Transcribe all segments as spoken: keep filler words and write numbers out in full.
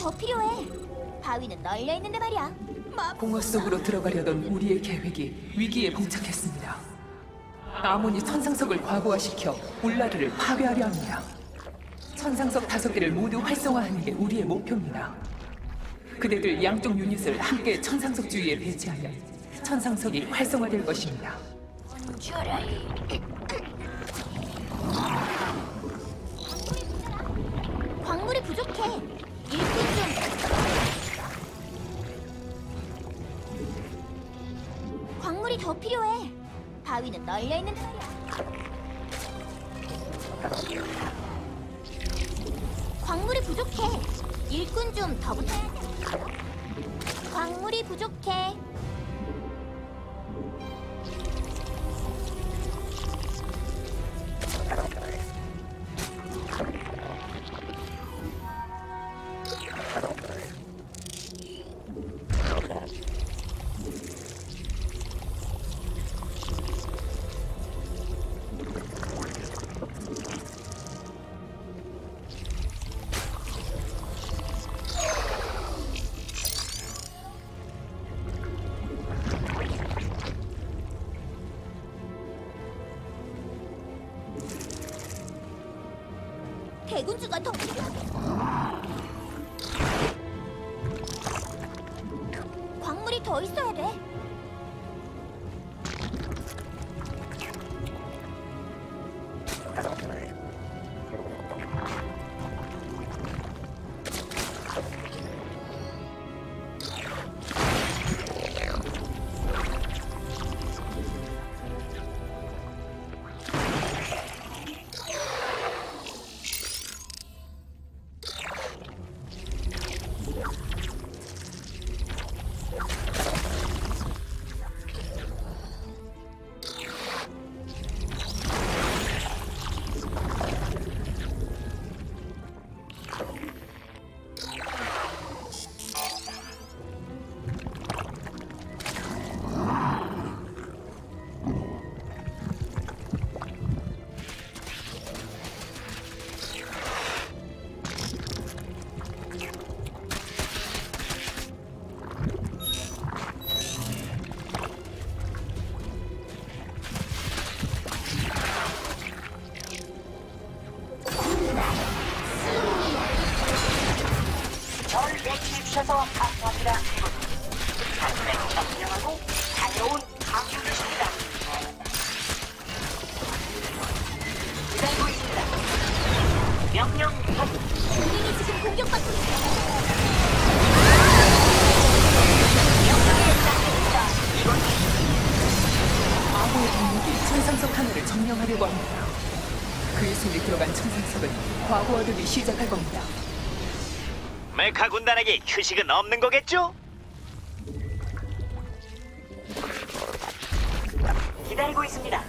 더 필요해. 바위는 널려 있는데 말이야. 공허 속으로 들어가려던 우리의 계획이 위기에 봉착했습니다. 아몬이 천상석을 과부하시켜 울라르를 파괴하려 합니다. 천상석 다섯 개를 모두 활성화하는 게 우리의 목표입니다. 그대들 양쪽 유닛을 함께 천상석 주위에 배치하면 천상석이 활성화될 것입니다. 광물이 부족해. 일꾼 좀. 광물이 더 필요해. 바위는 널려 있는데 말이야. 광물이 부족해. 일꾼 좀 더 붙어야 돼. 광물이 부족해. 대군주가 더 필요해. 광물이 더 있어야 돼. 주셔서 감사합니다. 당신의 명령하고 다녀온 강유이십니다. 기다리고 있습니다. 명령 확인. 동맹이 지금 공격받고 있어. 명령에 따릅니다. 이건 아몬의 병력이 천상석 하나를 점령하려고 합니다. 그의 손에 들어간 천상석은 과부하되기 시작할 겁니다. 메카 군단에게 휴식은 없는 거겠죠? 기다리고 있습니다.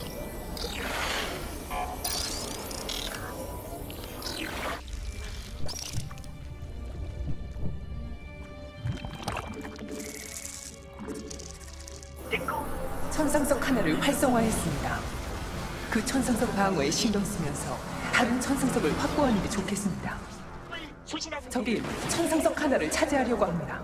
듣고 천상석 하나를 활성화했습니다. 그 천상석 방어에 신경 쓰면서 다른 천상석을 확보하는 게 좋겠습니다. 수신한 적이 천상석 하나를 차지하려고 합니다.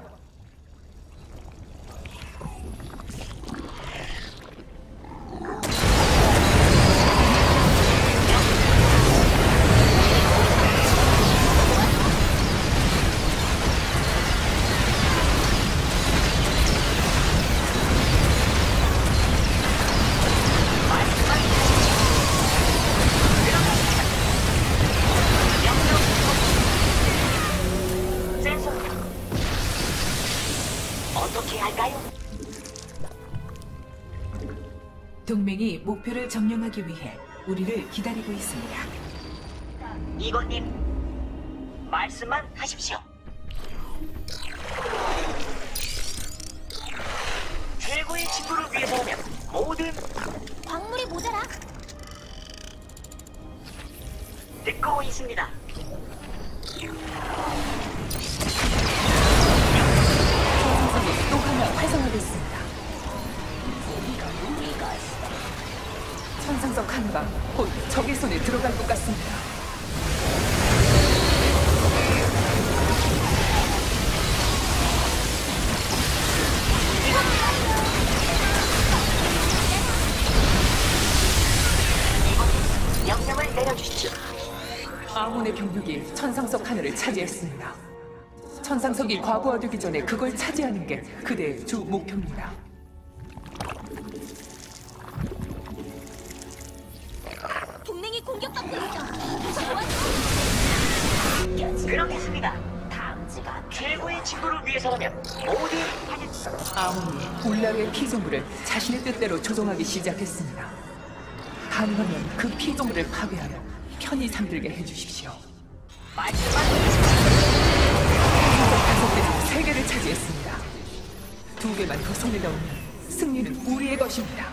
어떻게 할까요? 동맹이 목표를 점령하기 위해 우리를 기다리고 있습니다. 이건님, 말씀만 하십시오. 최고의 친구를 위해서라면 모든 광물이 모자라. 듣고 있습니다. 천상석이 또 하나 활성화됐습니다. 천상석 하나가 곧 적의 손에 들어갈 것 같습니다. 내려주십시오. 아몬의 병력이 천상석 하나를 차지했습니다. 천상석이 과부하되기 전에 그걸 차지하는 게 그대의 주 목표입니다. 동맹이 공격받고 있어. 도와줘. 그렇겠습니다. 다음 지가 최고의 친구를 위해서라면 모두 하겠습니다. 아몬이 울라르의 피조물을 자신의 뜻대로 조종하기 시작했습니다. 가능하면 그 피조물을 파괴하여 편히 잠들게 해주십시오. 말씀만 다섯 개 중 세 개를 차지했습니다. 두 개만 더 손에 넣으면 승리는 우리의 것입니다.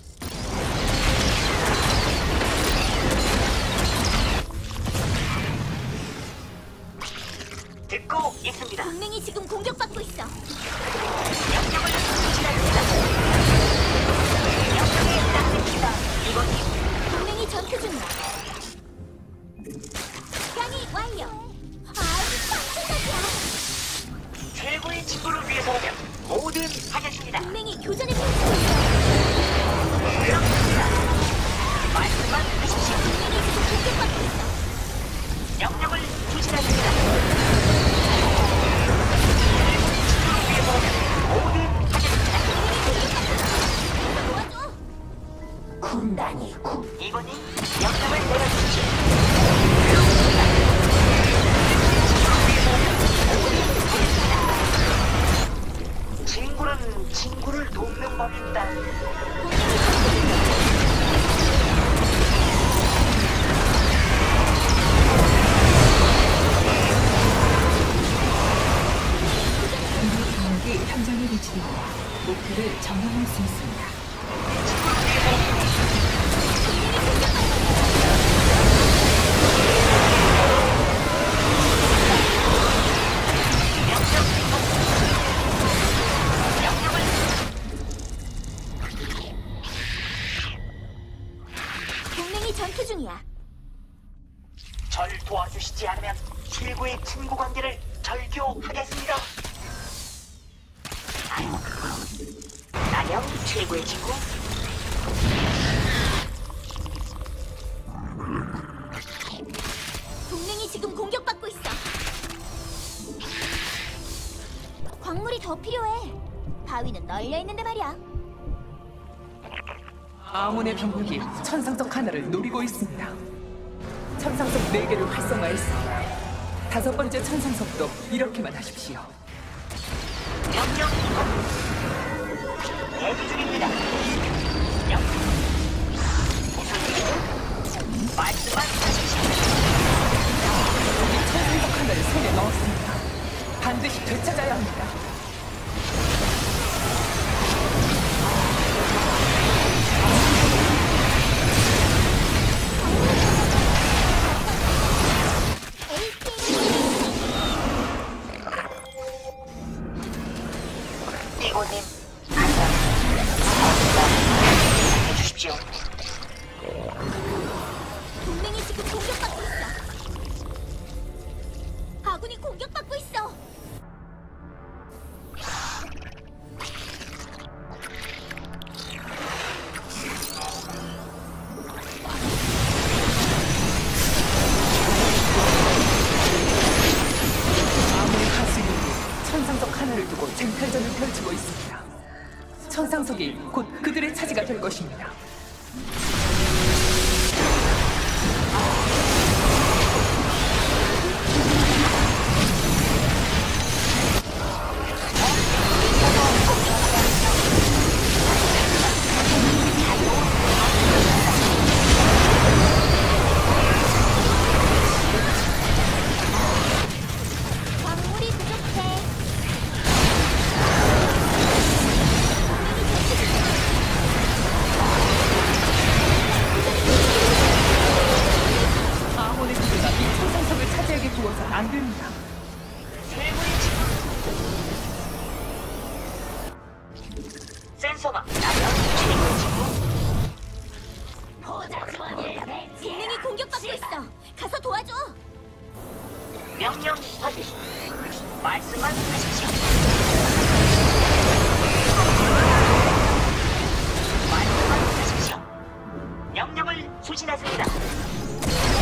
듣고 있습니다. 동맹이 지금 공격받고 있어. 명령을 수신합니다. 명령에 따릅니다. 이번님 동맹이 전투 중이야. 변이 완료. 아주 상승적이야. 최고의 친구를 위해서라면 모든 하겠습니다. 동맹이 교전을 펼치고 있어. 그렇습니다. 말씀만 하십시오. 동맹이 지금 공격받고 있어. 명령을 수신합니다. 친구를 위해서라면 모든 하겠습니다. 도와줘. 군단이 군 이번님 명령을 내려주십시오. 그렇습니다. 친구를 위해서라면 모든 하겠습니다. 친구는 친구를 돕는 법입니다. 병력이 현장에 위치되어 목표를 점령할 수 있습니다. 동맹이 전투 중이야. 절 도와주시지 않으면 최고의 친구 관계를 절교하겠습니다. 안녕, 최고의 친구. 동맹이 지금 공격받고 있어. 광물이 더 필요해. 바위는 널려 있는데 말이야. 아몬의 병력이 천상석 하나를 노리고 있습니다. 천상석 네 개를 활성화했습니다. 다섯 번째 천상석도 이렇게만 하십시오. 명령 대기 중입니다. 명 무슨 일이죠? 말씀만 하십시오. 여기 천상석 하나를 손에 넣었습니다. 반드시 되찾아야 합니다. 이고님 해주십시오. 동맹이 지금 공격받고 있어. 아군이 공격받고 있어. 아몬의 가스인이 천상석 하나를 두고 쟁탈전을 펼치고 있습니다. 천상석이 곧 그들의 차지가 될 것입니다. 광물이 부족해. 아몬의 기계가 이 천상석을 차지하게 두어선 안 됩니다. 최고의 친구. 센서가 나면 최고의 친구. 동맹이 공격받고 있어. 가서 도와줘. 명령 확인. 말씀만 하십시오. 말씀만 하십시오. 명령을 수신하십니다.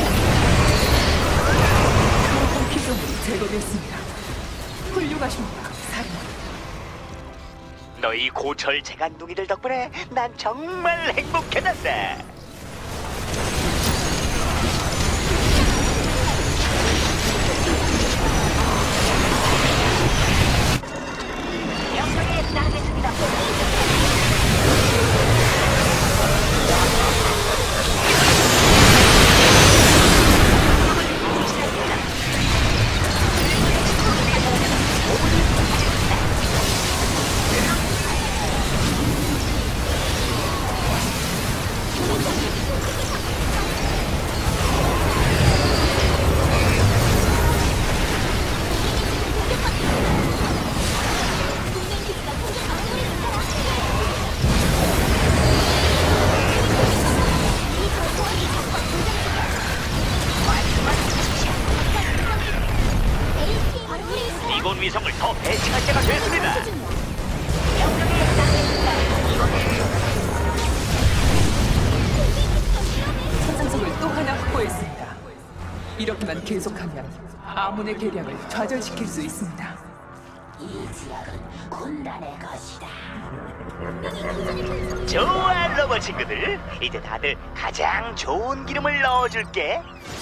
이뤄냈습니다. 훌륭하십니다, 사령관. 너희 고철 재간둥이들 덕분에 난 정말 행복해졌다. 명령에 따르겠습니다. 이곳 위성을 더 배치할 때가 됐습니다. 천상석을 또 하나 확보했습니다. 이렇게만 계속하면 아몬의 계략을 좌절시킬 수 있습니다. 이 지역은 군단의 것이다. 좋아, 로봇 친구들. 이제 다들 가장 좋은 기름을 넣어줄게.